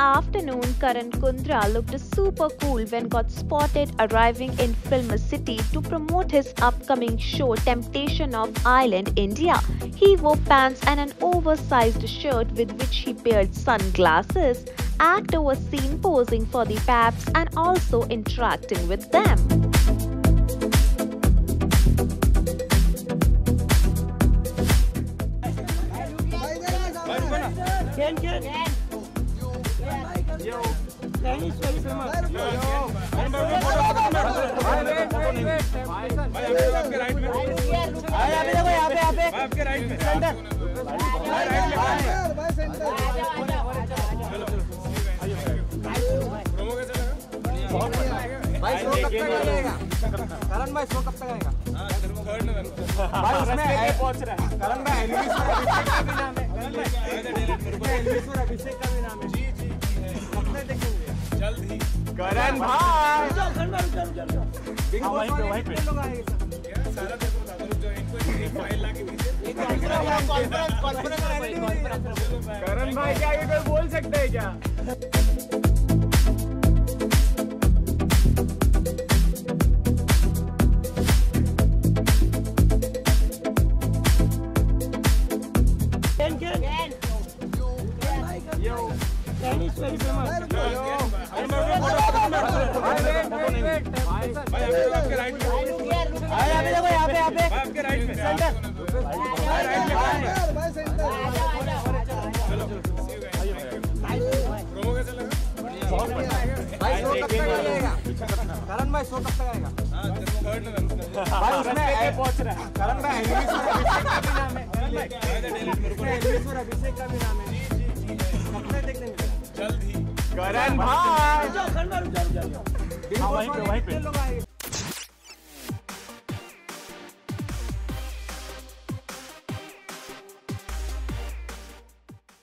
afternoon, Karan Kundrra looked super cool when got spotted arriving in Filmcity to promote his upcoming show Temptation of Island, India. He wore pants and an oversized shirt with which he paired sunglasses. Actor was seen posing for the paps and also interacting with them. Yo, Kenny is very famous. Yo, आपके right में। यहाँ पे देखो, यहाँ पे। आपके right में। Centre. Right में। प्रोमो कैसा लगा? भाई शो कब तक आएगा? करण भाई शो कब तक आएगा? हाँ, थर्ड नवंबर। भाई उसमें पहुंच रहा है। करण भाई अभिषेक का भी नाम है। करण भाई अभिषेक का भी नाम है। जी। जल्द ही करण भाई वहीं पे लोग आएंगे सब सारा तेरे को बता दो जो इनको एक फाइल लाके भेजिए कॉन्फ्रेंस करण भाई क्या ये कोई बोल सकते हैं क्या Yo, Kenny is very famous. आपके राइट में। यहाँ पे देखो, यहाँ पे। आपके राइट में। सेंटर। राइट में। प्रोमो कैसा लगा? भाई शो कब तक आएगा? करण भाई शो कब तक आएगा? हाँ, थर्ड नवंबर। भाई उसमें पहुंच रहा है। करण भाई अभिषेक का भी नाम है। अभिषेक का भी नाम है। जी। कपड़े देखने मिलेगा। जल्द ही करण भाई वहीं पे लोग आएंगे।